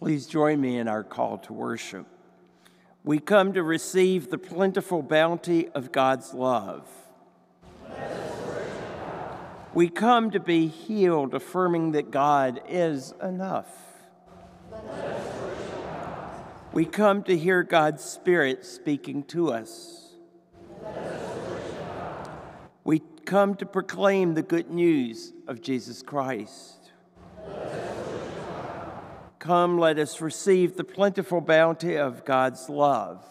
Please join me in our call to worship. We come to receive the plentiful bounty of God's love. We come to be healed, affirming that God is enough. We come to hear God's Spirit speaking to us. We come to proclaim the good news of Jesus Christ. Come, let us receive the plentiful bounty of God's love.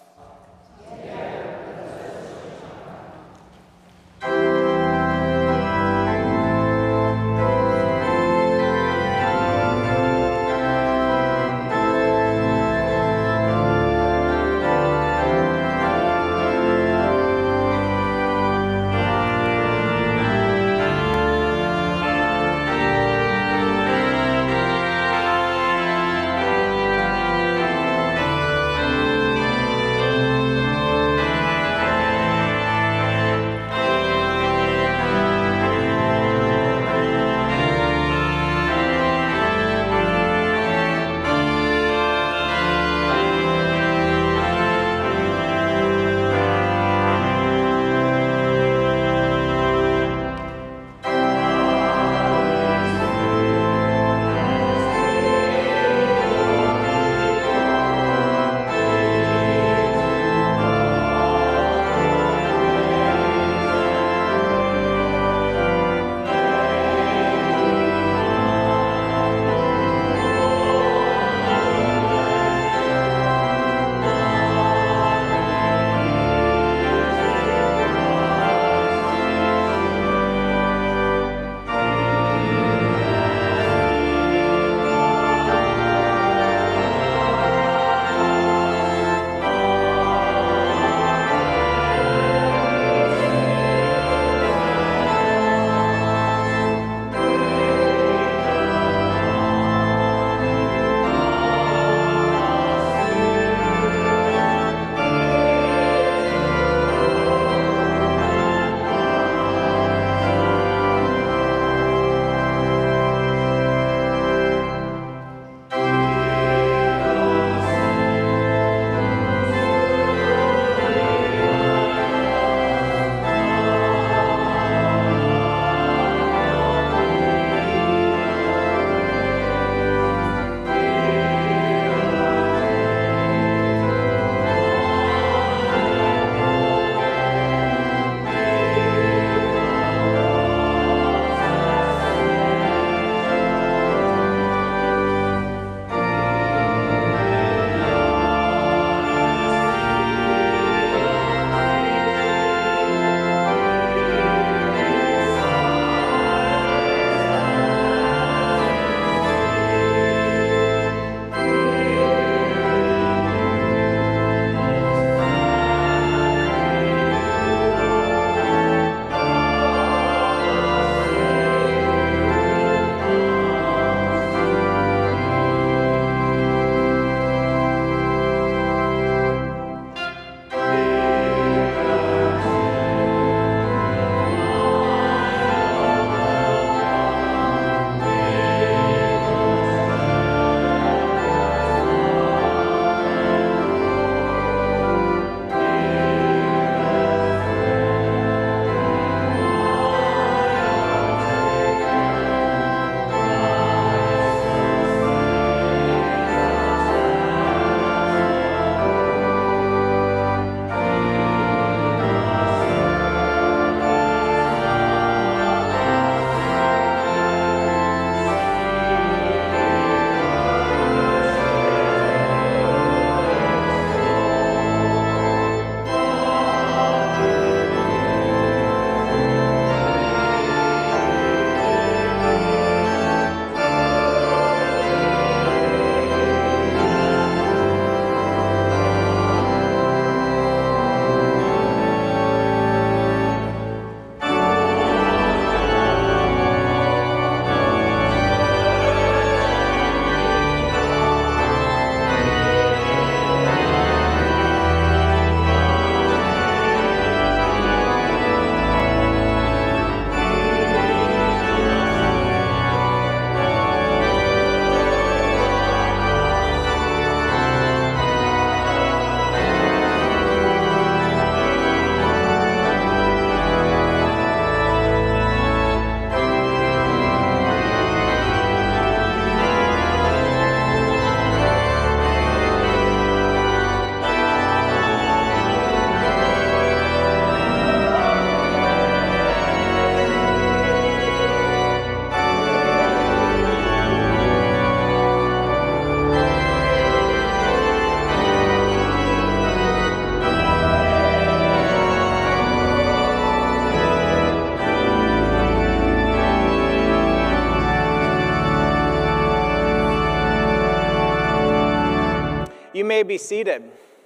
may be seated.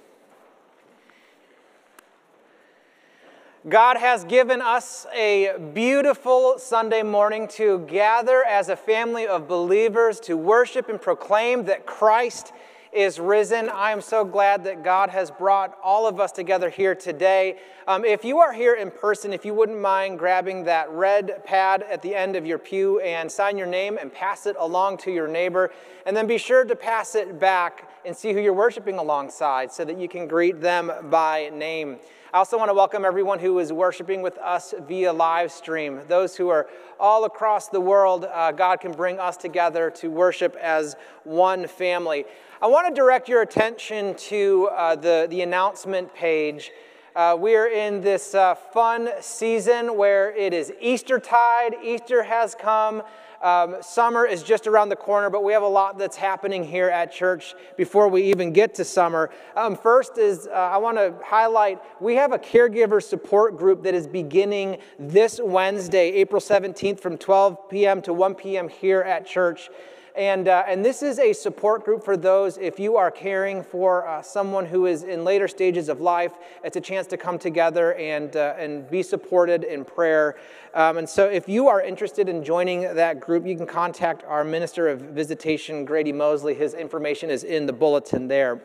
God has given us a beautiful Sunday morning to gather as a family of believers to worship and proclaim that Christ is risen. I am so glad that God has brought all of us together here today. If you are here in person, if you wouldn't mind grabbing that red pad at the end of your pew and sign your name and pass it along to your neighbor, and then be sure to pass it back and see who you're worshiping alongside so that you can greet them by name. I also want to welcome everyone who is worshiping with us via live stream. Those who are all across the world, God can bring us together to worship as one family. I want to direct your attention to the announcement page. We're in this fun season where it is Eastertide. Easter has come. Summer is just around the corner, but we have a lot that's happening here at church before we even get to summer. First is I want to highlight, we have a caregiver support group that is beginning this Wednesday, April 17th from 12 p.m. to 1 p.m. here at church. And this is a support group for those, if you are caring for someone who is in later stages of life, it's a chance to come together and be supported in prayer. And so if you are interested in joining that group, you can contact our Minister of Visitation, Grady Mosley. His information is in the bulletin there.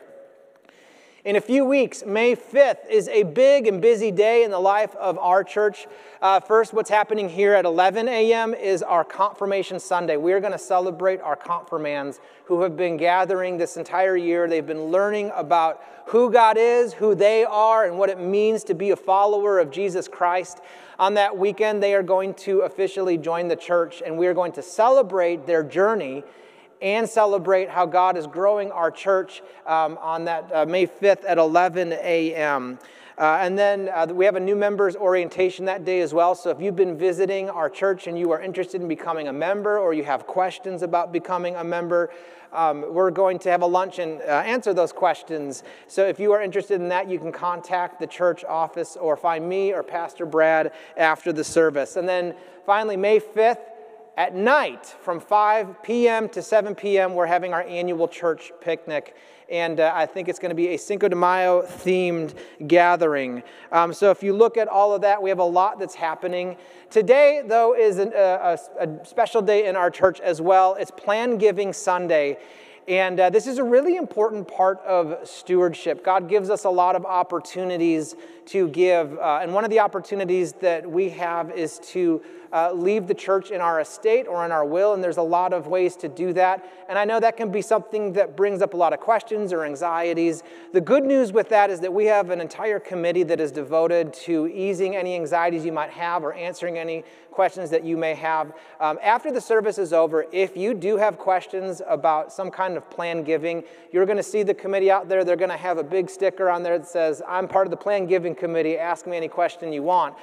In a few weeks, May 5th is a big and busy day in the life of our church. First, what's happening here at 11 a.m. is our Confirmation Sunday. We are going to celebrate our confirmands who have been gathering this entire year. They've been learning about who God is, who they are, and what it means to be a follower of Jesus Christ. On that weekend, they are going to officially join the church, and we are going to celebrate their journey and celebrate how God is growing our church on that May 5th at 11 a.m. And then we have a new members orientation that day as well. So if you've been visiting our church and you are interested in becoming a member or you have questions about becoming a member, we're going to have a lunch and answer those questions. So if you are interested in that, you can contact the church office or find me or Pastor Brad after the service. And then finally, May 5th, at night, from 5 p.m. to 7 p.m., we're having our annual church picnic, and I think it's going to be a Cinco de Mayo themed gathering. So if you look at all of that, we have a lot that's happening. Today, though, is a special day in our church as well. It's Plan Giving Sunday. And this is a really important part of stewardship. God gives us a lot of opportunities to give. And one of the opportunities that we have is to leave the church in our estate or in our will. And there's a lot of ways to do that. And I know that can be something that brings up a lot of questions or anxieties. The good news with that is that we have an entire committee that is devoted to easing any anxieties you might have or answering any questions that you may have. After the service is over, if you do have questions about some kind of plan giving, you're going to see the committee out there. They're going to have a big sticker on there that says, "I'm part of the plan giving committee. Ask me any question you want."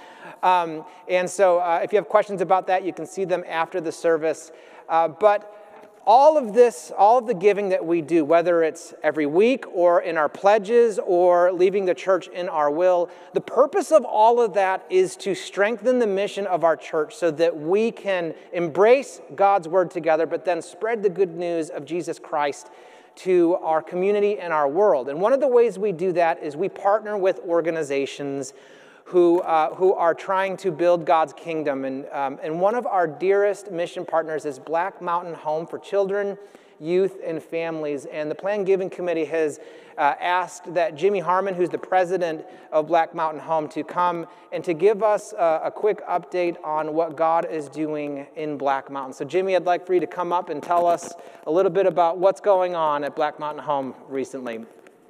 And so if you have questions about that, you can see them after the service. But all of the giving that we do, whether it's every week or in our pledges or leaving the church in our will, the purpose of all of that is to strengthen the mission of our church so that we can embrace God's word together, but then spread the good news of Jesus Christ to our community and our world. And one of the ways we do that is we partner with organizations who are trying to build God's kingdom. And one of our dearest mission partners is Black Mountain Home for Children, Youth, and Families. And the Plan Giving Committee has asked that Jimmy Harmon, who's the president of Black Mountain Home, to come and to give us a quick update on what God is doing in Black Mountain. So Jimmy, I'd like for you to come up and tell us a little bit about what's going on at Black Mountain Home recently.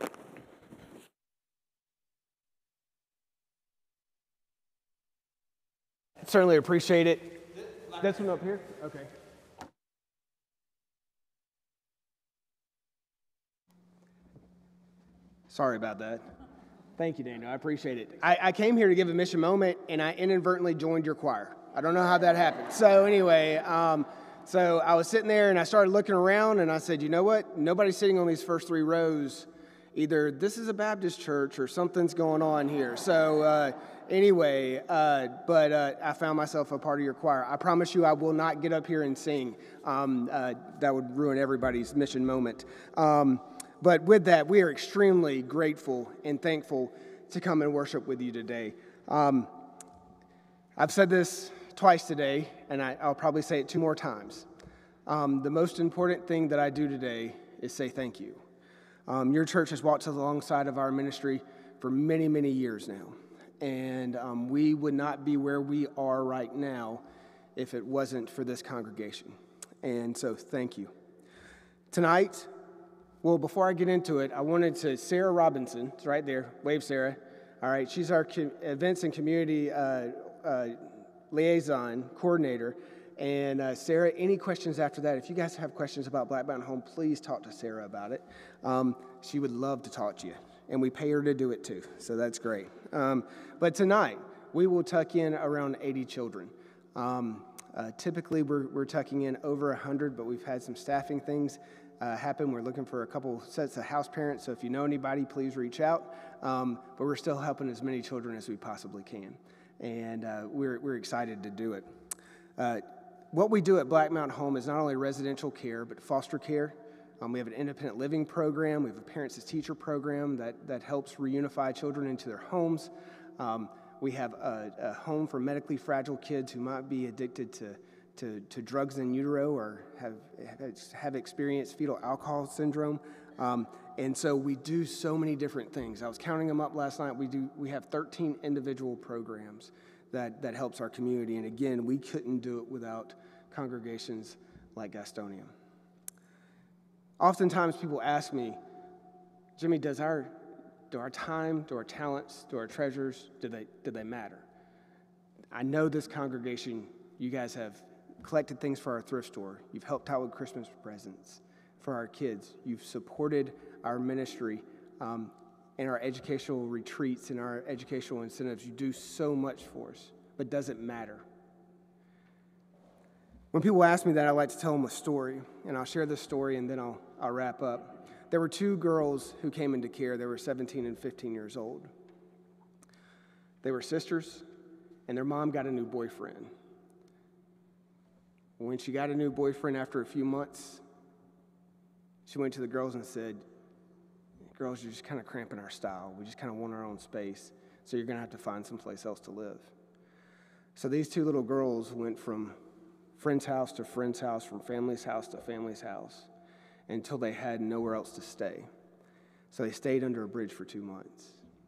Certainly appreciate it. This one up here? Okay. Sorry about that. Thank you, Daniel. I appreciate it. I came here to give a mission moment, and I inadvertently joined your choir. I don't know how that happened. So anyway, so I was sitting there, and I started looking around, and I said, you know what? Nobody's sitting on these first three rows. Either this is a Baptist church or something's going on here. So anyway, but I found myself a part of your choir. I promise you I will not get up here and sing. That would ruin everybody's mission moment. But with that, we are extremely grateful and thankful to come and worship with you today. I've said this twice today, and I'll probably say it 2 more times. The most important thing that I do today is say thank you. Your church has walked alongside of our ministry for many, many years now. And we would not be where we are right now if it wasn't for this congregation. And so thank you. Tonight, well, before I get into it, I wanted to, Sarah Robinson, it's right there, wave Sarah. All right, she's our events and community liaison coordinator. And Sarah, any questions after that? If you guys have questions about Black Mountain Home, please talk to Sarah about it. She would love to talk to you, and we pay her to do it too, so that's great. But tonight, we will tuck in around 80 children. Typically, we're tucking in over 100, but we've had some staffing things happen. We're looking for a couple sets of house parents, so if you know anybody, please reach out. But we're still helping as many children as we possibly can, and we're excited to do it. What we do at Black Mountain Home is not only residential care, but foster care. We have an independent living program. We have a Parents as Teacher program that helps reunify children into their homes. We have a home for medically fragile kids who might be addicted to drugs in utero or have experienced fetal alcohol syndrome. And so we do so many different things. I was counting them up last night. We have 13 individual programs that helps our community. And again, we couldn't do it without congregations like Gastonia. Oftentimes people ask me, Jimmy, do our time, do our talents, do our treasures, do they matter? I know this congregation, you guys have collected things for our thrift store. You've helped out with Christmas presents for our kids. You've supported our ministry and our educational retreats and our educational incentives. You do so much for us, but does it matter? When people ask me that, I like to tell them a story, and I'll share this story and then I'll wrap up. There were 2 girls who came into care. They were 17 and 15 years old. They were sisters, and their mom got a new boyfriend. When she got a new boyfriend after a few months, she went to the girls and said, girls, you're just kind of cramping our style. We just kind of want our own space, so you're going to have to find someplace else to live. So these 2 little girls went from friend's house to friend's house, from family's house to family's house, until they had nowhere else to stay. So they stayed under a bridge for 2 months.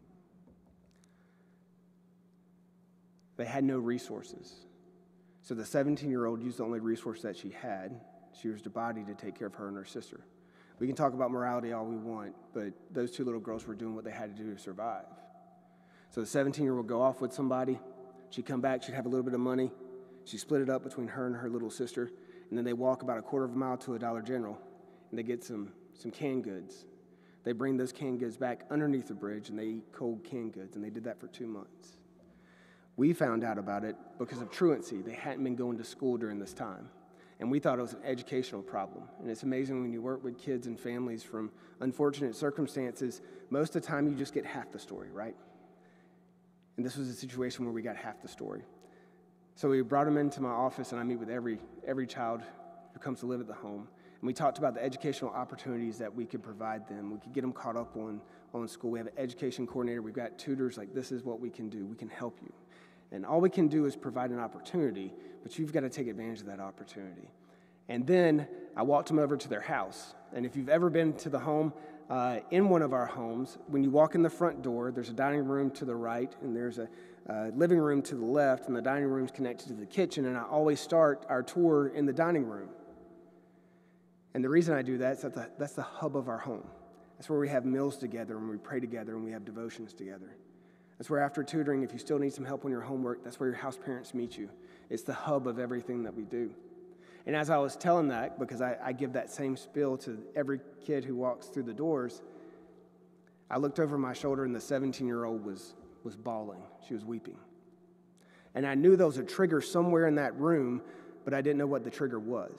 They had no resources. So the 17-year-old used the only resource that she had. She was the body to take care of her and her sister. We can talk about morality all we want, but those 2 little girls were doing what they had to do to survive. So the 17-year-old would go off with somebody. She'd come back. She'd have a little bit of money. She split it up between her and her little sister, and then they walk about a quarter of a mile to a Dollar General, and they get some canned goods. They bring those canned goods back underneath the bridge, and they eat cold canned goods, and they did that for 2 months. We found out about it because of truancy. They hadn't been going to school during this time, and we thought it was an educational problem. And it's amazing when you work with kids and families from unfortunate circumstances, most of the time you just get half the story, right? And this was a situation where we got half the story. So we brought them into my office, and I meet with every child who comes to live at the home. And we talked about the educational opportunities that we could provide them. We could get them caught up on school. We have an education coordinator. We've got tutors. Like, this is what we can do. We can help you. And all we can do is provide an opportunity, but you've got to take advantage of that opportunity. And then I walked them over to their house. And if you've ever been to the home, in one of our homes, when you walk in the front door, there's a dining room to the right, and there's a living room to the left, and the dining room's connected to the kitchen, and I always start our tour in the dining room. And the reason I do that is that's the hub of our home. That's where we have meals together, and we pray together, and we have devotions together. That's where after tutoring, if you still need some help on your homework, that's where your house parents meet you. It's the hub of everything that we do. And as I was telling that, because I give that same spiel to every kid who walks through the doors, I looked over my shoulder, and the 17-year-old was bawling. She was weeping. And I knew there was a trigger somewhere in that room, but I didn't know what the trigger was.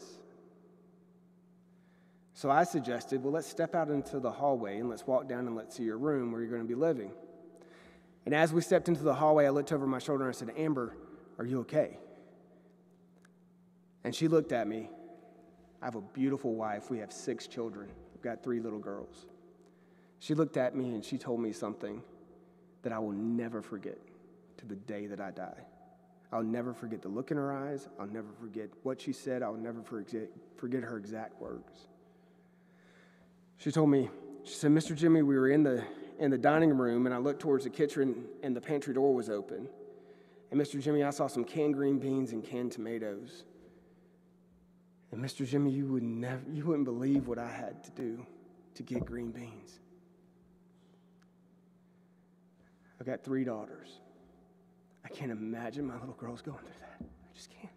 So I suggested, well, let's step out into the hallway and let's walk down and let's see your room where you're going to be living. And as we stepped into the hallway, I looked over my shoulder and I said, Amber, are you okay? And she looked at me. I have a beautiful wife. We have 6 children. We've got 3 little girls. She looked at me and she told me something that I will never forget to the day that I die. I'll never forget the look in her eyes. I'll never forget what she said. I'll never forget her exact words. She told me, she said, Mr. Jimmy, we were in the dining room, and I looked towards the kitchen, and the pantry door was open. And Mr. Jimmy, I saw some canned green beans and canned tomatoes. And Mr. Jimmy, you wouldn't believe what I had to do to get green beans. I've got 3 daughters. I can't imagine my little girls going through that. I just can't.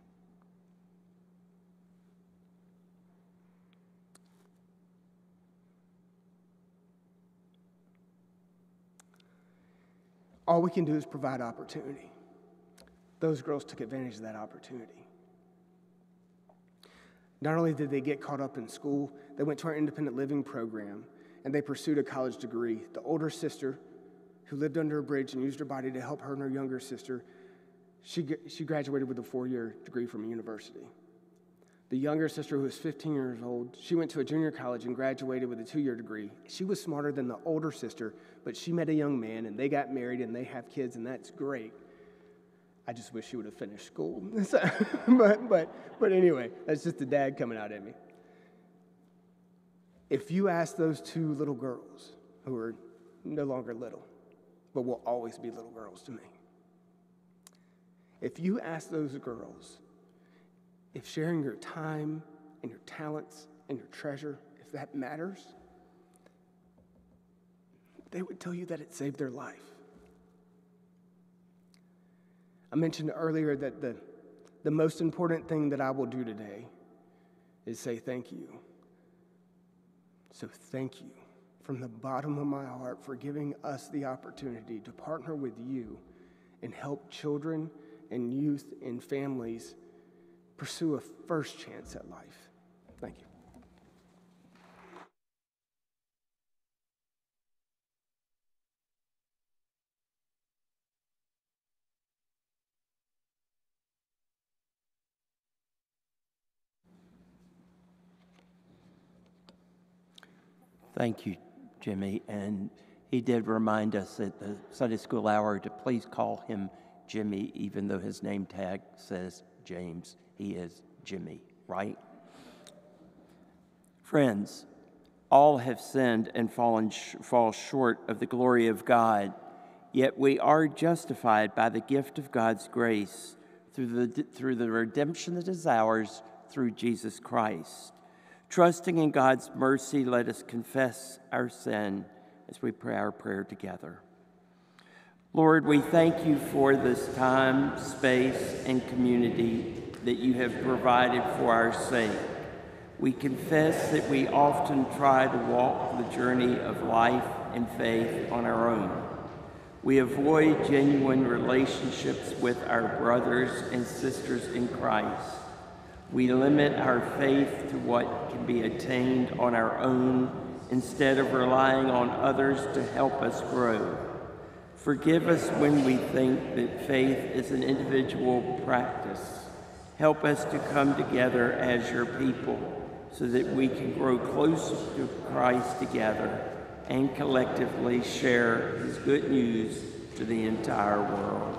All we can do is provide opportunity. Those girls took advantage of that opportunity. Not only did they get caught up in school, they went to our independent living program, and they pursued a college degree. The older sister, who lived under a bridge and used her body to help her and her younger sister, she graduated with a 4-year degree from a university. The younger sister, who was 15 years old, she went to a junior college and graduated with a 2-year degree. She was smarter than the older sister, but she met a young man, and they got married, and they have kids, and that's great. I just wish she would have finished school. but anyway, that's just the dad coming out at me. If you ask those 2 little girls, who are no longer little, but will always be little girls to me, if you ask those girls if sharing your time and your talents and your treasure, if that matters, they would tell you that it saved their life. I mentioned earlier that the most important thing that I will do today is say thank you. So thank you from the bottom of my heart for giving us the opportunity to partner with you and help children and youth and families pursue a first chance at life. Thank you. Thank you, Jimmy. And he did remind us at the Sunday school hour to please call him Jimmy, even though his name tag says James. He is Jimmy, right? Friends, all have sinned and fall short of the glory of God, yet we are justified by the gift of God's grace through the redemption that is ours through Jesus Christ. Trusting in God's mercy, let us confess our sin as we pray our prayer together. Lord, we thank you for this time, space, and community that you have provided for our sake. We confess that we often try to walk the journey of life and faith on our own. We avoid genuine relationships with our brothers and sisters in Christ. We limit our faith to what can be attained on our own instead of relying on others to help us grow. Forgive us when we think that faith is an individual practice. Help us to come together as your people so that we can grow closer to Christ together and collectively share his good news to the entire world.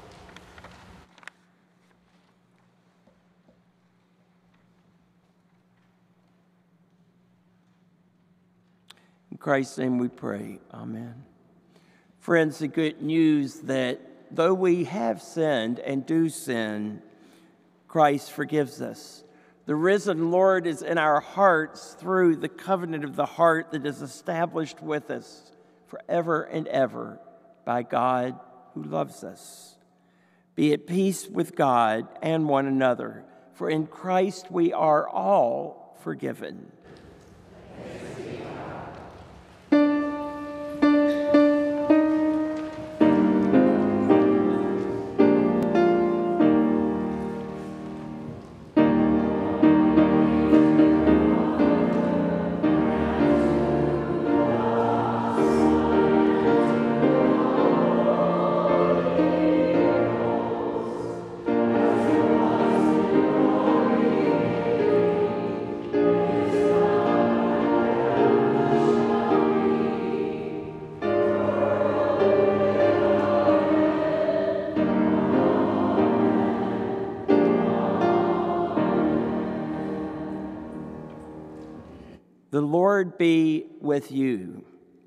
In Christ's name we pray. Amen. Friends, the good news that though we have sinned and do sin, Christ forgives us. The risen Lord is in our hearts through the covenant of the heart that is established with us forever and ever by God who loves us. Be at peace with God and one another, for in Christ we are all forgiven. The Lord be with you.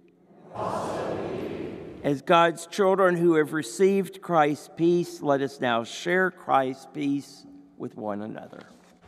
As God's children who have received Christ's peace, let us now share Christ's peace with one another.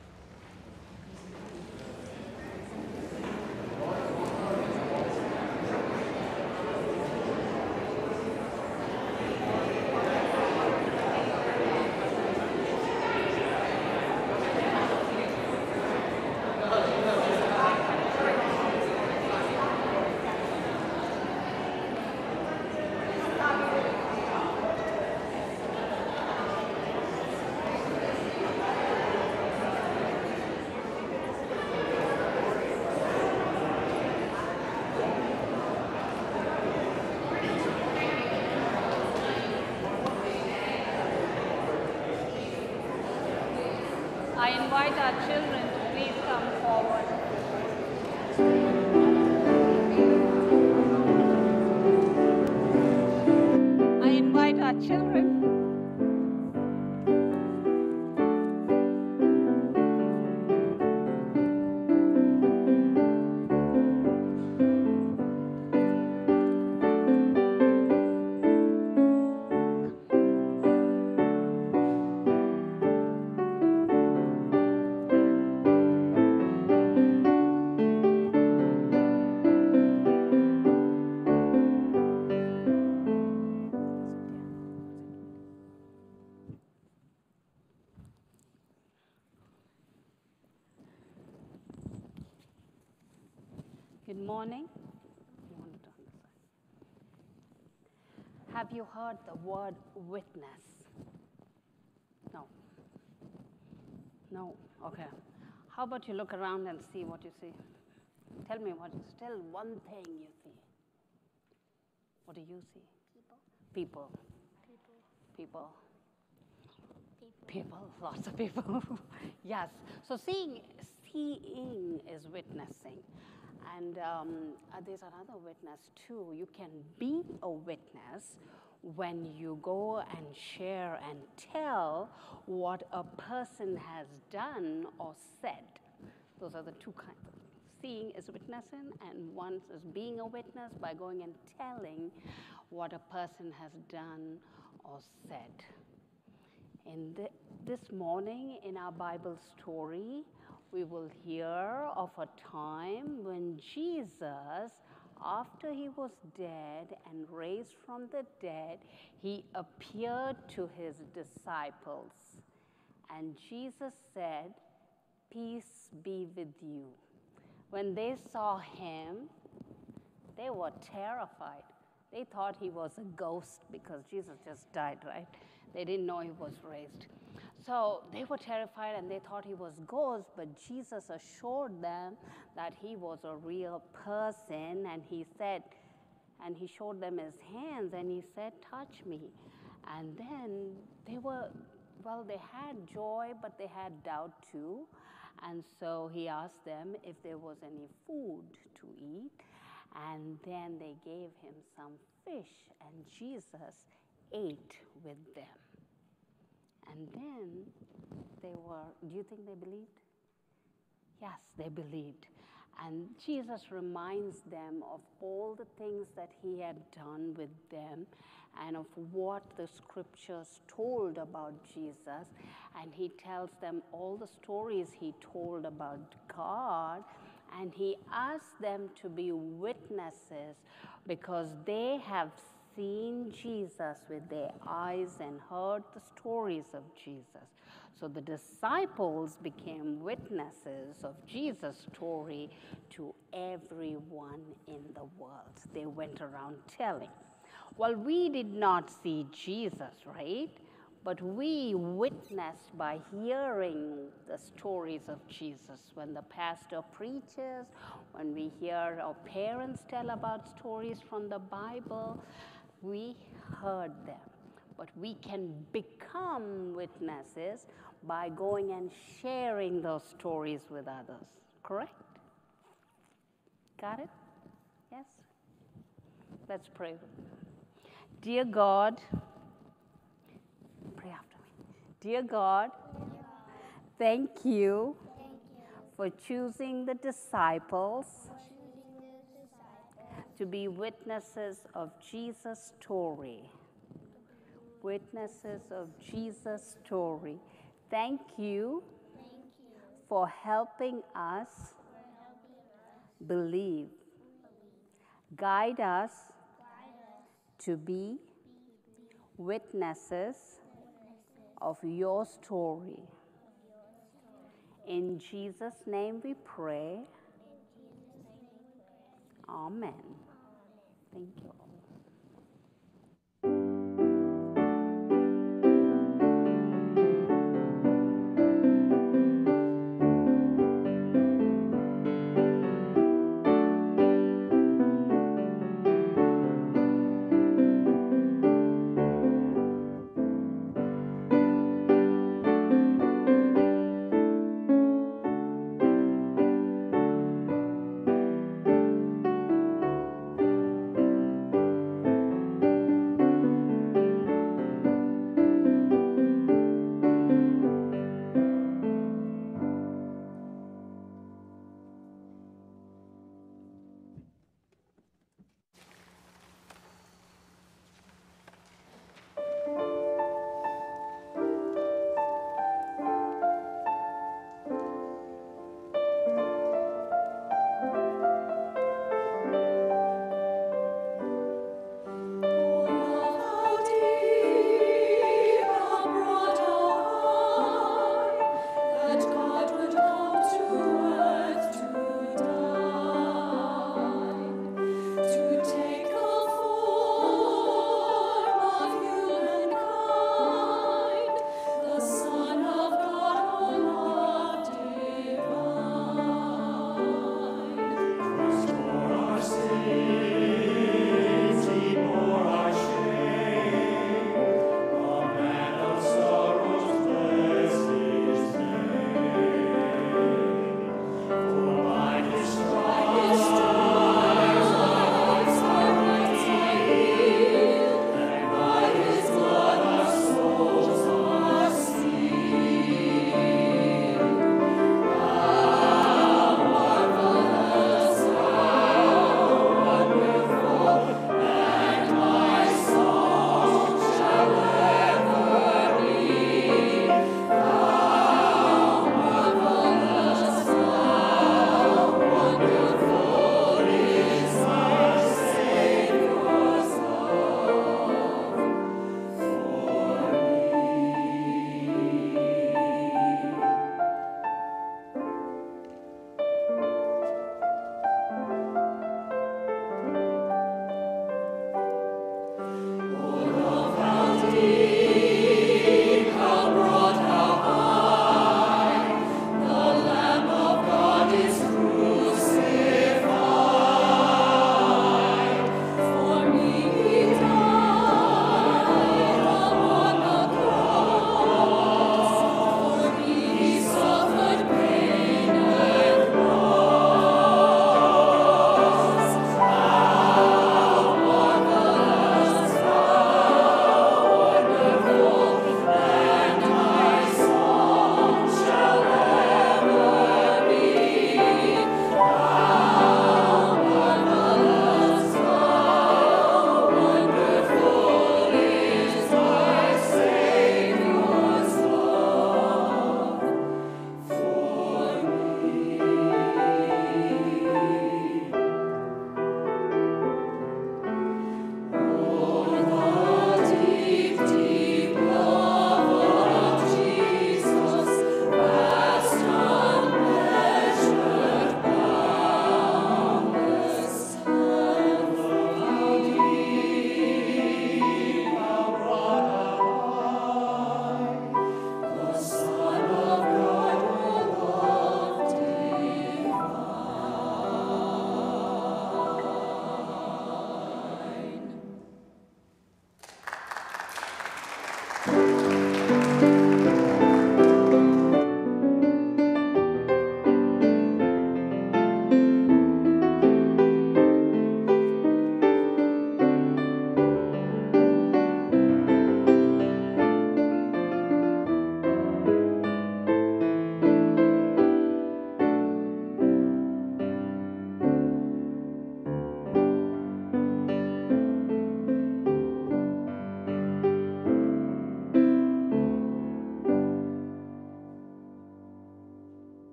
I invite our children to please come forward. I invite our children. Good morning. Have you heard the word witness? No. No? Okay. How about you look around and see what you see? Tell me what is still one thing you see. What do you see? People. People. People. Lots of people. Yes. So seeing is witnessing. And there's another witness too. You can be a witness when you go and share and tell what a person has done or said. Those are the two kinds of things. Seeing is witnessing, and one is being a witness by going and telling what a person has done or said. This morning in our Bible story, we will hear of a time when Jesus, after he was dead and raised from the dead, he appeared to his disciples. And Jesus said, "Peace be with you." When they saw him, they were terrified. They thought he was a ghost because Jesus just died, right? They didn't know he was raised. So they were terrified and they thought he was a ghost, but Jesus assured them that he was a real person, and he said, and he showed them his hands and he said, "Touch me." And then they had joy, but they had doubt too. And so he asked them if there was any food to eat. And then they gave him some fish, and Jesus ate with them. And then do you think they believed? Yes, they believed. And Jesus reminds them of all the things that he had done with them and of what the scriptures told about Jesus. And he tells them all the stories he told about God. And he asks them to be witnesses because they have seen Jesus with their eyes and heard the stories of Jesus. So the disciples became witnesses of Jesus' story to everyone in the world. They went around telling. Well, we did not see Jesus, right? But we witnessed by hearing the stories of Jesus. When the pastor preaches, when we hear our parents tell about stories from the Bible, we heard them. But we can become witnesses by going and sharing those stories with others. Correct? Got it? Yes? Let's pray. Dear God, pray after me. Dear God, thank you for choosing the disciples to be witnesses of Jesus' story. Witnesses of Jesus' story. Thank you for helping us believe. Guide us to be witnesses of your story. In Jesus' name we pray. Amen. Thank you all.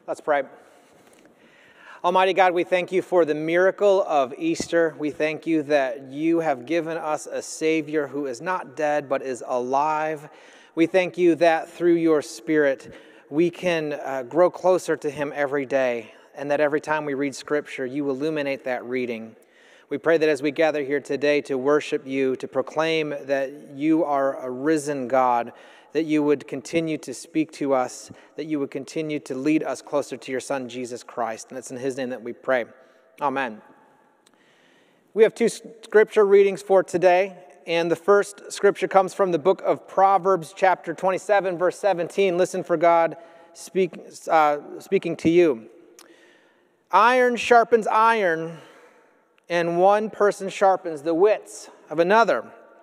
Let's pray. Almighty God, we thank you for the miracle of Easter. We thank you that you have given us a Savior who is not dead but is alive. We thank you that through your Spirit we can grow closer to him every day, and that every time we read Scripture, you illuminate that reading. We pray that as we gather here today to worship you, to proclaim that you are a risen God, that you would continue to speak to us, that you would continue to lead us closer to your Son, Jesus Christ. And it's in his name that we pray. Amen. We have two scripture readings for today, and the first scripture comes from the book of Proverbs, chapter 27, verse 17. Listen for God speaking to you. Iron sharpens iron, and one person sharpens the wits of another.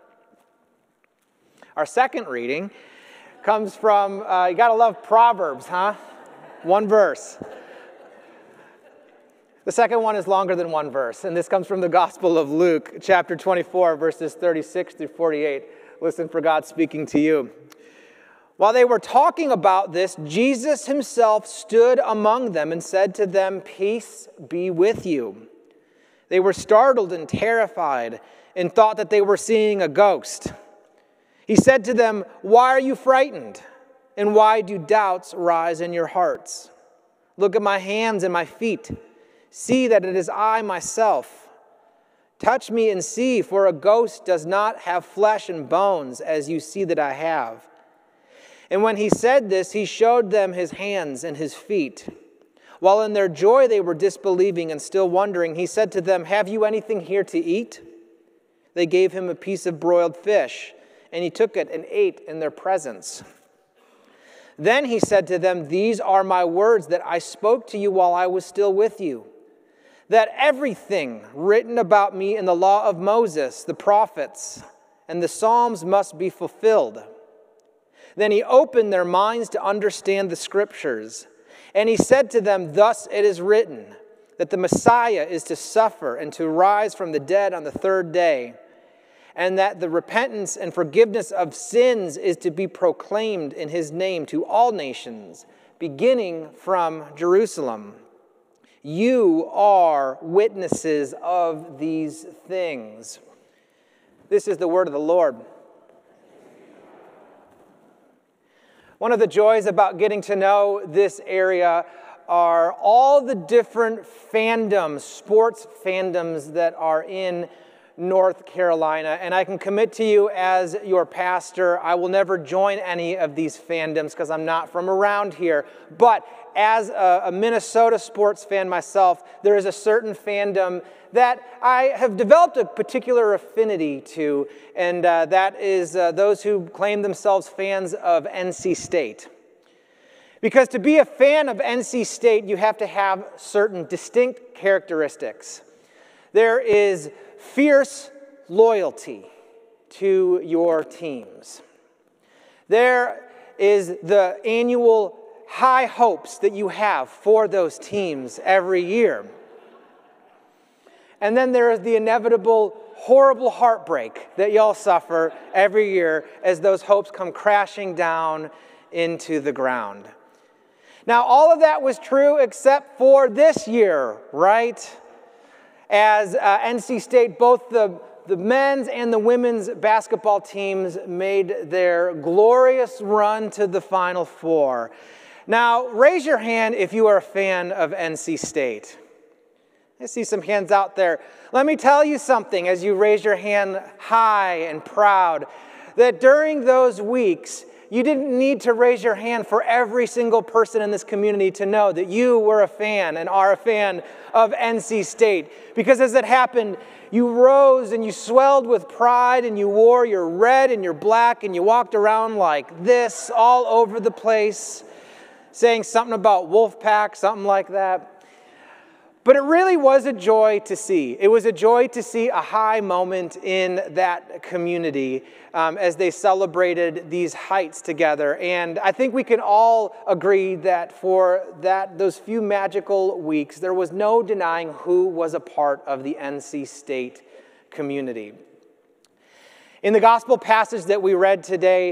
Our second reading comes from, you gotta love Proverbs, huh? One verse. The second one is longer than one verse, and this comes from the Gospel of Luke, chapter 24, verses 36 through 48. Listen for God speaking to you. While they were talking about this, Jesus himself stood among them and said to them, "Peace be with you." They were startled and terrified and thought that they were seeing a ghost. He said to them, "Why are you frightened? And why do doubts rise in your hearts? Look at my hands and my feet. See that it is I myself. Touch me and see, for a ghost does not have flesh and bones, as you see that I have." And when he said this, he showed them his hands and his feet. While in their joy they were disbelieving and still wondering, he said to them, "Have you anything here to eat?" They gave him a piece of broiled fish, and he took it and ate in their presence. Then he said to them, "These are my words that I spoke to you while I was still with you, that everything written about me in the law of Moses, the prophets, and the Psalms must be fulfilled." Then he opened their minds to understand the Scriptures, and he said to them, "Thus it is written, that the Messiah is to suffer and to rise from the dead on the third day, and that the repentance and forgiveness of sins is to be proclaimed in his name to all nations, beginning from Jerusalem. You are witnesses of these things." This is the word of the Lord. One of the joys about getting to know this area are all the different fandoms, sports fandoms that are in North Carolina, and I can commit to you as your pastor, I will never join any of these fandoms because I'm not from around here. But as a Minnesota sports fan myself, there is a certain fandom that I have developed a particular affinity to, and that is those who claim themselves fans of NC State. Because to be a fan of NC State, you have to have certain distinct characteristics. There is fierce loyalty to your teams. There is the annual high hopes that you have for those teams every year. And then there is the inevitable horrible heartbreak that y'all suffer every year as those hopes come crashing down into the ground. Now, all of that was true except for this year, right? As NC State, both the men's and the women's basketball teams made their glorious run to the Final Four. Now, raise your hand if you are a fan of NC State. I see some hands out there. Let me tell you something as you raise your hand high and proud, that during those weeks, you didn't need to raise your hand for every single person in this community to know that you were a fan and are a fan of NC State. Because as it happened, you rose and you swelled with pride and you wore your red and your black and you walked around like this all over the place, saying something about Wolfpack, something like that. But it really was a joy to see. It was a joy to see a high moment in that community as they celebrated these heights together. And I think we can all agree that for those few magical weeks, there was no denying who was a part of the NC State community. In the gospel passage that we read today,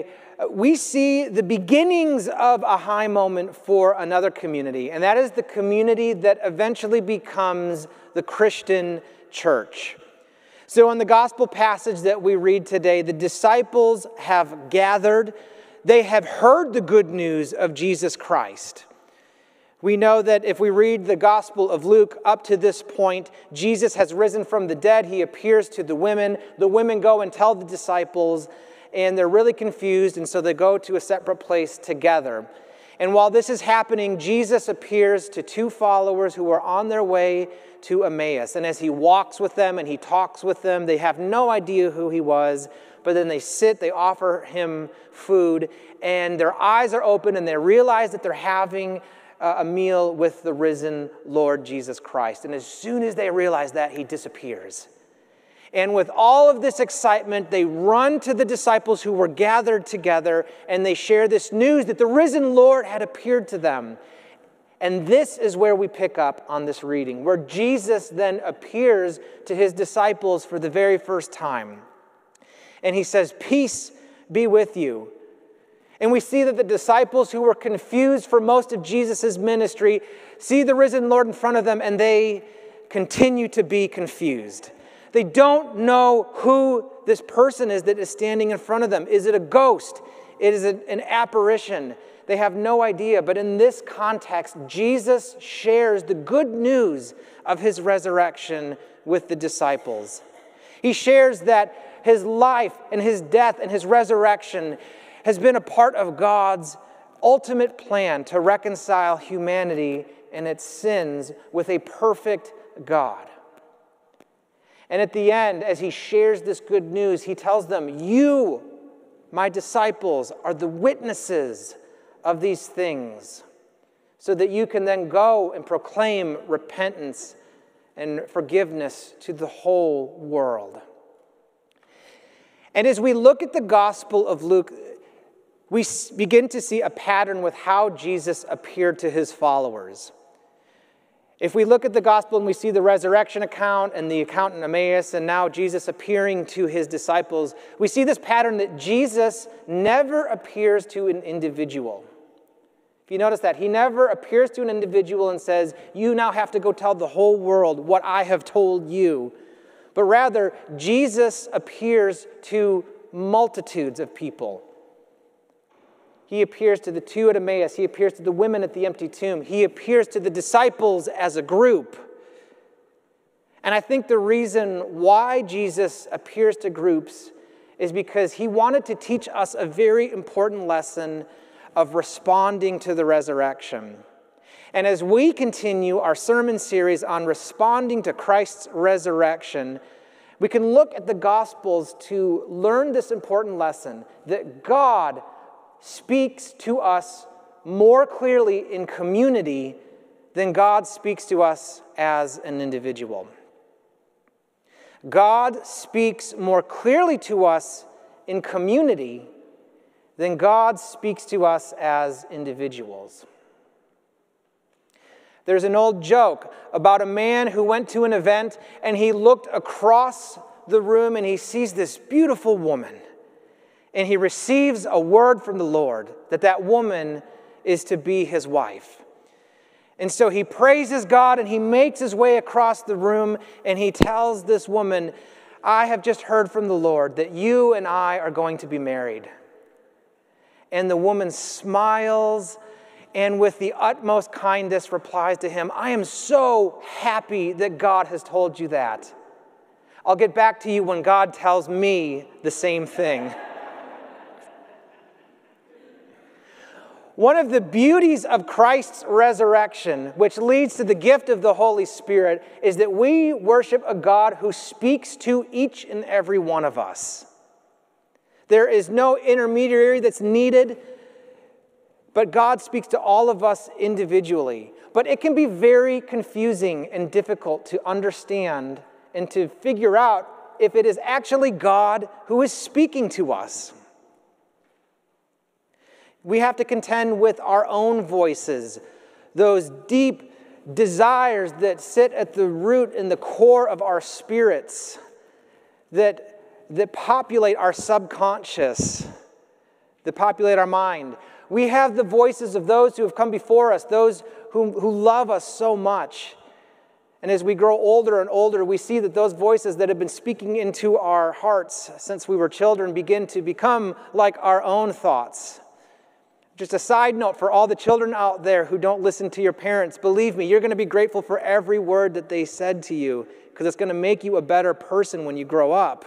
we see the beginnings of a high moment for another community, and that is the community that eventually becomes the Christian church. So in the gospel passage that we read today, the disciples have gathered. They have heard the good news of Jesus Christ. We know that if we read the Gospel of Luke up to this point, Jesus has risen from the dead. He appears to the women. The women go and tell the disciples, and they're really confused, and so they go to a separate place together. And while this is happening, Jesus appears to two followers who are on their way to Emmaus. And as he walks with them and he talks with them, they have no idea who he was, but then they sit, they offer him food, and their eyes are open and they realize that they're having a meal with the risen Lord Jesus Christ. And as soon as they realize that, he disappears. And with all of this excitement, they run to the disciples who were gathered together, and they share this news that the risen Lord had appeared to them. And this is where we pick up on this reading, where Jesus then appears to his disciples for the very first time. And he says, "Peace be with you." And we see that the disciples who were confused for most of Jesus' ministry see the risen Lord in front of them, and they continue to be confused. They don't know who this person is that is standing in front of them. Is it a ghost? Is it an apparition? They have no idea. But in this context, Jesus shares the good news of his resurrection with the disciples. He shares that his life and his death and his resurrection has been a part of God's ultimate plan to reconcile humanity and its sins with a perfect God. And at the end, as he shares this good news, he tells them, "You, my disciples, are the witnesses of these things, so that you can then go and proclaim repentance and forgiveness to the whole world." And as we look at the Gospel of Luke, we begin to see a pattern with how Jesus appeared to his followers. If we look at the Gospel and we see the resurrection account and the account in Emmaus and now Jesus appearing to his disciples, we see this pattern that Jesus never appears to an individual. If you notice that, he never appears to an individual and says, "You now have to go tell the whole world what I have told you." But rather, Jesus appears to multitudes of people. He appears to the two at Emmaus. He appears to the women at the empty tomb. He appears to the disciples as a group. And I think the reason why Jesus appears to groups is because he wanted to teach us a very important lesson of responding to the resurrection. And as we continue our sermon series on responding to Christ's resurrection, we can look at the Gospels to learn this important lesson that God speaks to us more clearly in community than God speaks to us as an individual. God speaks more clearly to us in community than God speaks to us as individuals. There's an old joke about a man who went to an event and he looked across the room and he sees this beautiful woman. And he receives a word from the Lord that that woman is to be his wife. And so he praises God and he makes his way across the room and he tells this woman, "I have just heard from the Lord that you and I are going to be married." And the woman smiles and with the utmost kindness replies to him, "I am so happy that God has told you that. I'll get back to you when God tells me the same thing." One of the beauties of Christ's resurrection, which leads to the gift of the Holy Spirit, is that we worship a God who speaks to each and every one of us. There is no intermediary that's needed, but God speaks to all of us individually. But it can be very confusing and difficult to understand and to figure out if it is actually God who is speaking to us. We have to contend with our own voices, those deep desires that sit at the root and the core of our spirits, that populate our subconscious, that populate our mind. We have the voices of those who have come before us, those who love us so much. And as we grow older and older, we see that those voices that have been speaking into our hearts since we were children begin to become like our own thoughts. Just a side note for all the children out there who don't listen to your parents, believe me, you're going to be grateful for every word that they said to you because it's going to make you a better person when you grow up.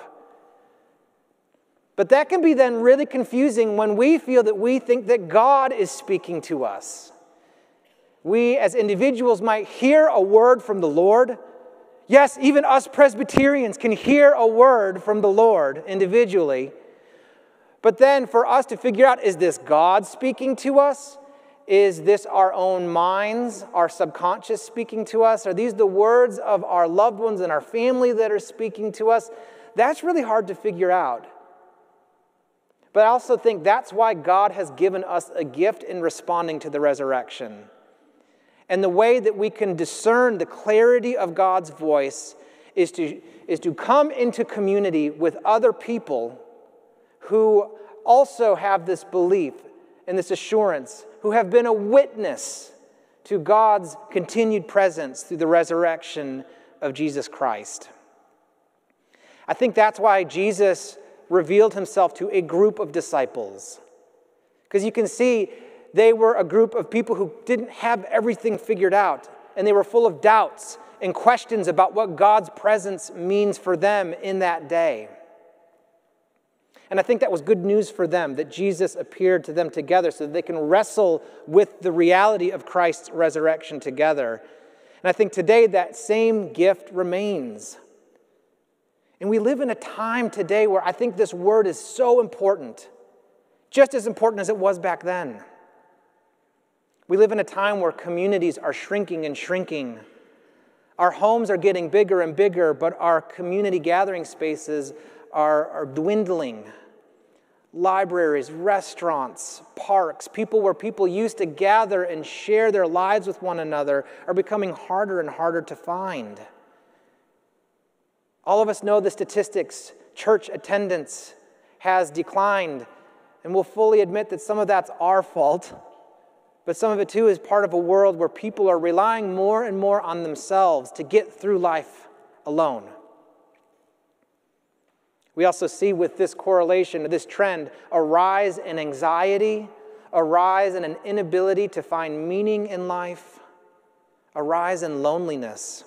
But that can be then really confusing when we feel that we think that God is speaking to us. We as individuals might hear a word from the Lord. Yes, even us Presbyterians can hear a word from the Lord individually. But then for us to figure out, is this God speaking to us? Is this our own minds, our subconscious speaking to us? Are these the words of our loved ones and our family that are speaking to us? That's really hard to figure out. But I also think that's why God has given us a gift in responding to the resurrection. And the way that we can discern the clarity of God's voice is to come into community with other people who also have this belief and this assurance, who have been a witness to God's continued presence through the resurrection of Jesus Christ. I think that's why Jesus revealed himself to a group of disciples. Because you can see they were a group of people who didn't have everything figured out, and they were full of doubts and questions about what God's presence means for them in that day. And I think that was good news for them, that Jesus appeared to them together so that they can wrestle with the reality of Christ's resurrection together. And I think today that same gift remains. And we live in a time today where I think this word is so important, just as important as it was back then. We live in a time where communities are shrinking and shrinking. Our homes are getting bigger and bigger, but our community gathering spaces are dwindling. Libraries, restaurants, parks, where people used to gather and share their lives with one another are becoming harder and harder to find. All of us know the statistics. Church attendance has declined, and we'll fully admit that some of that's our fault, but some of it too is part of a world where people are relying more and more on themselves to get through life alone. We also see with this correlation, this trend, a rise in anxiety, a rise in an inability to find meaning in life, a rise in loneliness.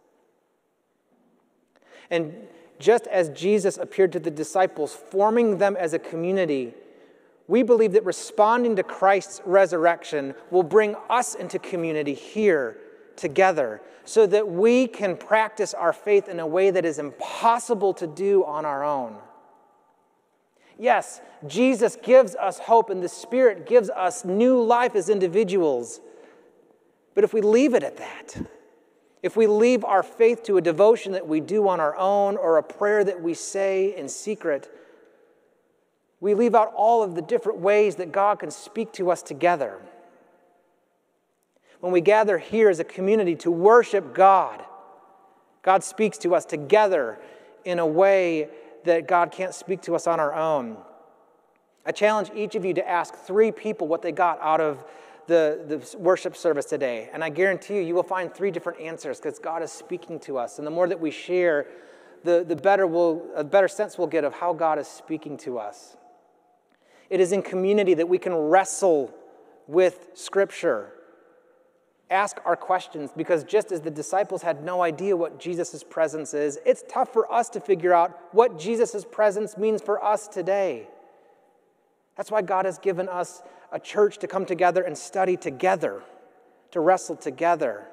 And just as Jesus appeared to the disciples, forming them as a community, we believe that responding to Christ's resurrection will bring us into community here together so that we can practice our faith in a way that is impossible to do on our own. Yes, Jesus gives us hope and the Spirit gives us new life as individuals. But if we leave it at that, if we leave our faith to a devotion that we do on our own or a prayer that we say in secret, we leave out all of the different ways that God can speak to us together. When we gather here as a community to worship God, God speaks to us together in a way that God can't speak to us on our own. I challenge each of you to ask 3 people what they got out of the worship service today. And I guarantee you will find 3 different answers because God is speaking to us. And the more that we share, a better sense we'll get of how God is speaking to us. It is in community that we can wrestle with Scripture. Ask our questions, because just as the disciples had no idea what Jesus' presence is, it's tough for us to figure out what Jesus' presence means for us today. That's why God has given us a church to come together and study together, to wrestle together.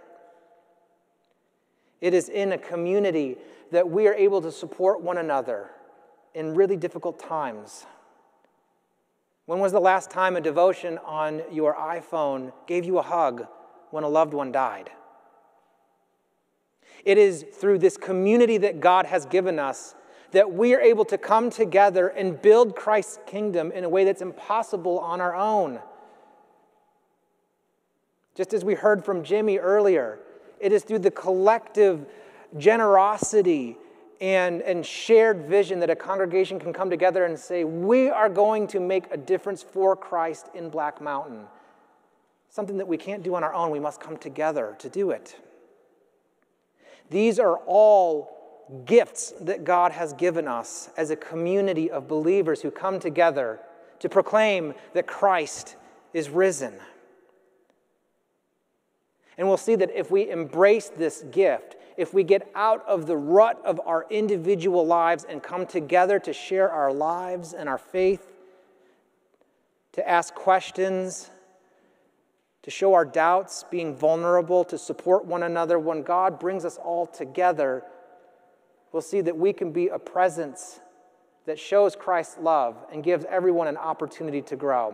It is in a community that we are able to support one another in really difficult times. When was the last time a devotion on your iPhone gave you a hug when a loved one died? It is through this community that God has given us that we are able to come together and build Christ's kingdom in a way that's impossible on our own. Just as we heard from Jimmy earlier, it is through the collective generosity and shared vision that a congregation can come together and say, we are going to make a difference for Christ in Black Mountain. Something that we can't do on our own. We must come together to do it. These are all gifts that God has given us as a community of believers who come together to proclaim that Christ is risen. And we'll see that if we embrace this gift, if we get out of the rut of our individual lives and come together to share our lives and our faith, to ask questions, to show our doubts, being vulnerable, to support one another, when God brings us all together, we'll see that we can be a presence that shows Christ's love and gives everyone an opportunity to grow.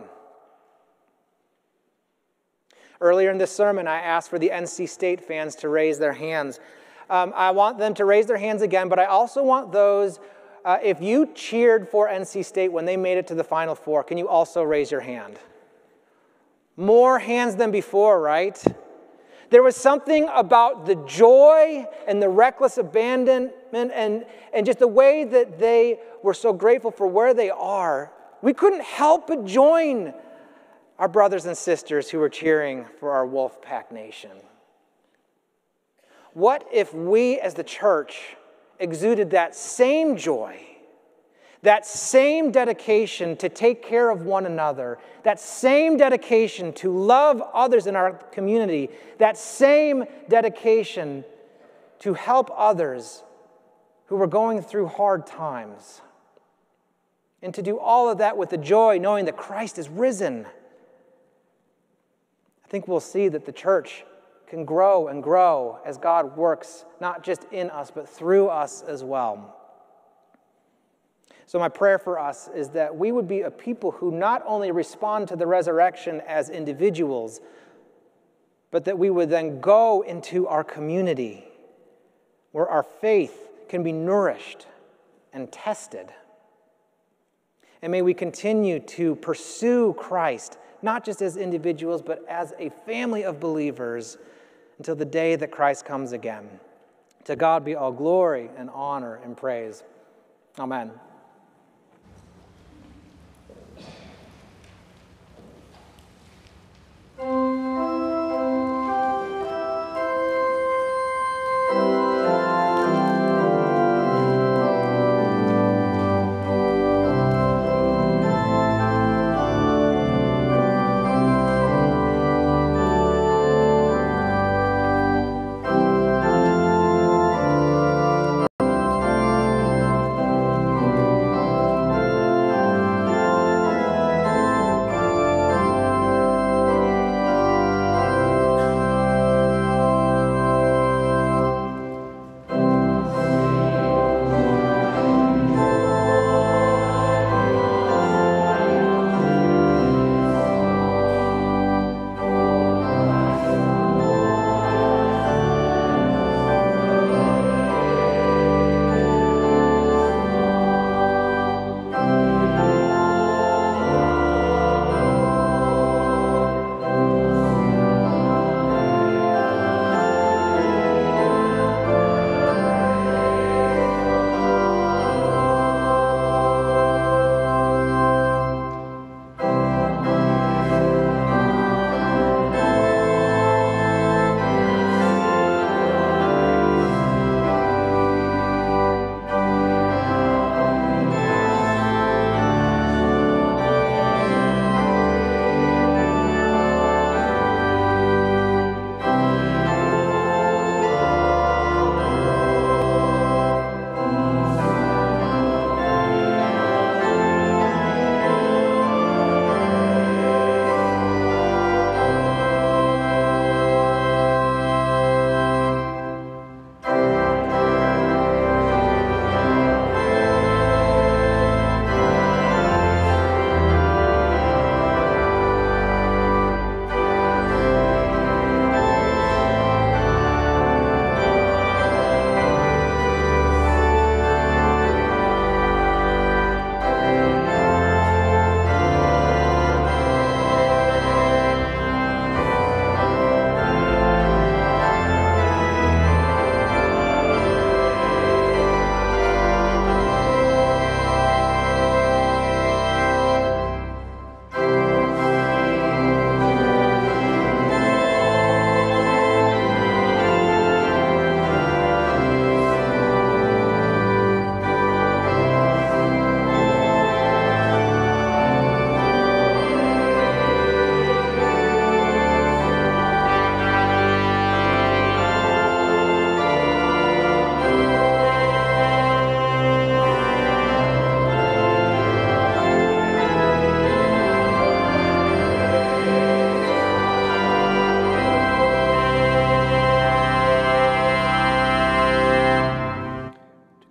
Earlier in this sermon, I asked for the NC State fans to raise their hands. I want them to raise their hands again, but I also want those, if you cheered for NC State when they made it to the Final Four, can you also raise your hand? More hands than before, right? There was something about the joy and the reckless abandonment and just the way that they were so grateful for where they are. We couldn't help but join our brothers and sisters who were cheering for our Wolfpack Nation. What if we as the church exuded that same joy, that same dedication to take care of one another, that same dedication to love others in our community, that same dedication to help others who were going through hard times, and to do all of that with the joy knowing that Christ is risen? I think we'll see that the church can grow and grow as God works not just in us, but through us as well. So my prayer for us is that we would be a people who not only respond to the resurrection as individuals, but that we would then go into our community where our faith can be nourished and tested. And may we continue to pursue Christ, not just as individuals, but as a family of believers until the day that Christ comes again. To God be all glory and honor and praise. Amen.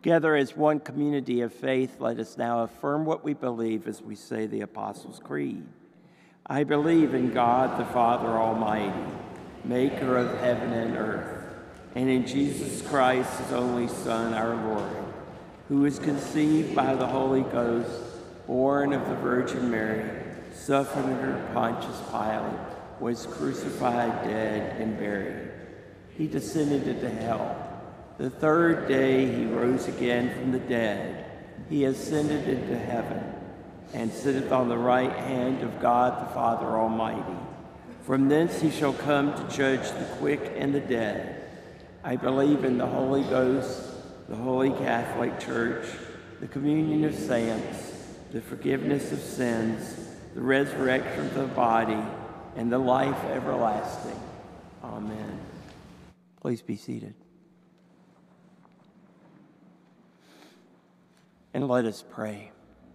Together as one community of faith, let us now affirm what we believe as we say the Apostles' Creed. I believe in God, the Father Almighty, maker of heaven and earth, and in Jesus Christ, his only Son, our Lord, who was conceived by the Holy Ghost, born of the Virgin Mary, suffered under Pontius Pilate, was crucified, dead, and buried. He descended into hell. The third day he rose again from the dead. He ascended into heaven and sitteth on the right hand of God the Father Almighty. From thence he shall come to judge the quick and the dead. I believe in the Holy Ghost, the Holy Catholic Church, the communion of saints, the forgiveness of sins, the resurrection of the body, and the life everlasting. Amen. Please be seated. And let us pray.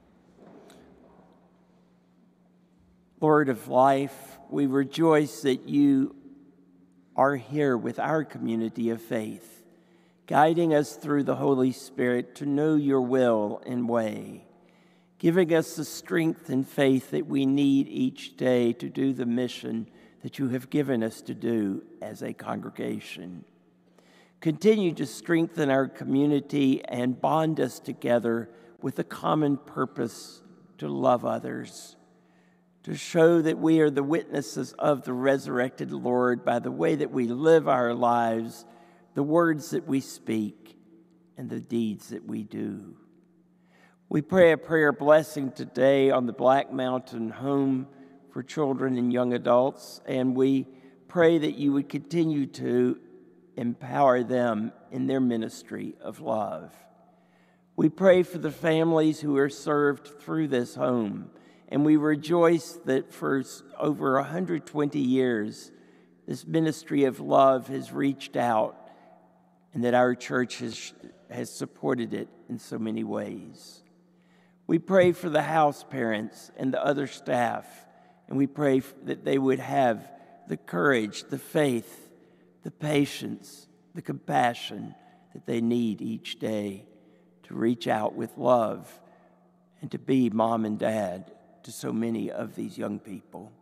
Lord of life, we rejoice that you are here with our community of faith, guiding us through the Holy Spirit to know your will and way, giving us the strength and faith that we need each day to do the mission that you have given us to do as a congregation. Continue to strengthen our community and bond us together with a common purpose to love others, to show that we are the witnesses of the resurrected Lord by the way that we live our lives, the words that we speak, and the deeds that we do. We pray a prayer blessing today on the Black Mountain Home for Children and Young Adults, and we pray that you would continue to empower them in their ministry of love. We pray for the families who are served through this home, and we rejoice that for over 120 years, this ministry of love has reached out and that our church has supported it in so many ways. We pray for the house parents and the other staff, and we pray that they would have the courage, the faith, the patience, the compassion that they need each day to reach out with love and to be mom and dad to so many of these young people.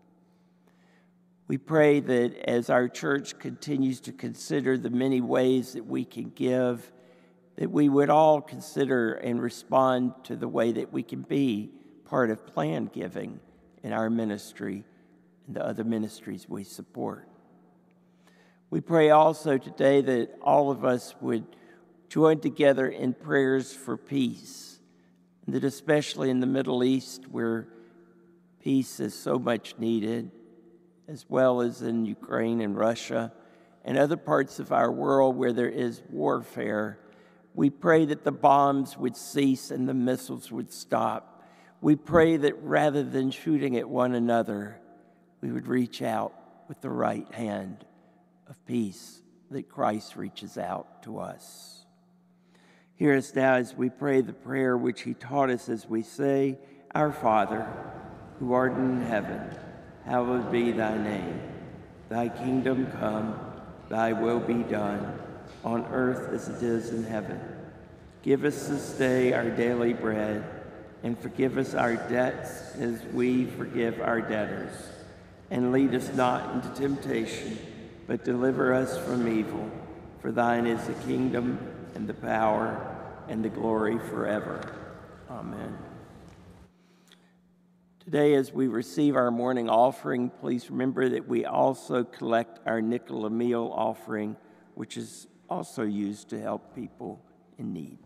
We pray that as our church continues to consider the many ways that we can give, that we would all consider and respond to the way that we can be part of planned giving in our ministry and the other ministries we support. We pray also today that all of us would join together in prayers for peace, and that especially in the Middle East where peace is so much needed, as well as in Ukraine and Russia and other parts of our world where there is warfare, we pray that the bombs would cease and the missiles would stop. We pray that rather than shooting at one another, we would reach out with the right hand of peace that Christ reaches out to us. Hear us now as we pray the prayer which he taught us as we say, Our Father, who art in heaven, hallowed be thy name. Thy kingdom come, thy will be done, on earth as it is in heaven. Give us this day our daily bread, and forgive us our debts as we forgive our debtors. And lead us not into temptation, but deliver us from evil. For thine is the kingdom, and the power, and the glory forever. Amen. Today, as we receive our morning offering, please remember that we also collect our nickel a meal offering, which is also used to help people in need.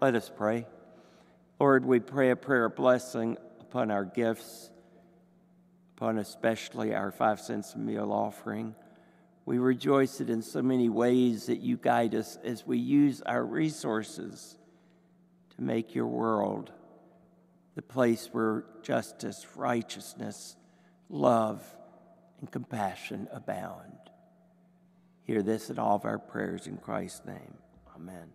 Let us pray. Lord, we pray a prayer of blessing upon our gifts, upon especially our 5 cents a meal offering. We rejoice that in so many ways that you guide us as we use our resources to make your world the place where justice, righteousness, love, and compassion abound. Hear this in all of our prayers in Christ's name. Amen.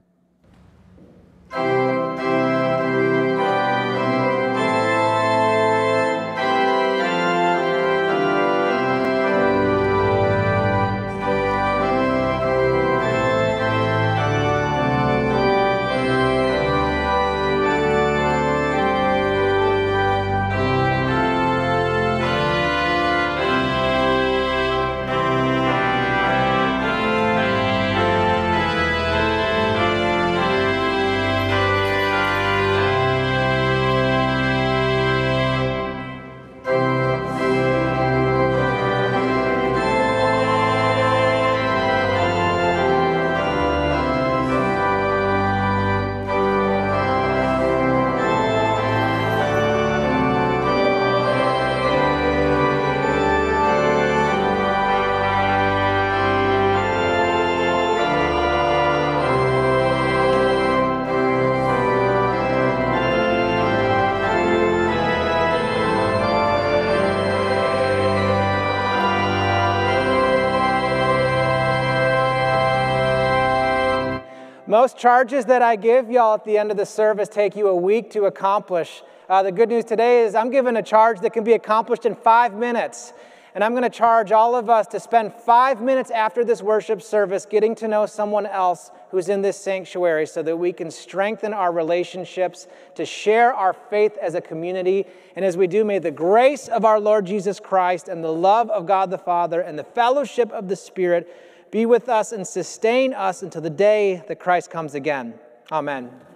Most charges that I give y'all at the end of the service take you a week to accomplish. The good news today is I'm giving a charge that can be accomplished in 5 minutes. And I'm going to charge all of us to spend 5 minutes after this worship service getting to know someone else who's in this sanctuary so that we can strengthen our relationships, to share our faith as a community. And as we do, may the grace of our Lord Jesus Christ and the love of God the Father and the fellowship of the Spirit be with us and sustain us until the day that Christ comes again. Amen.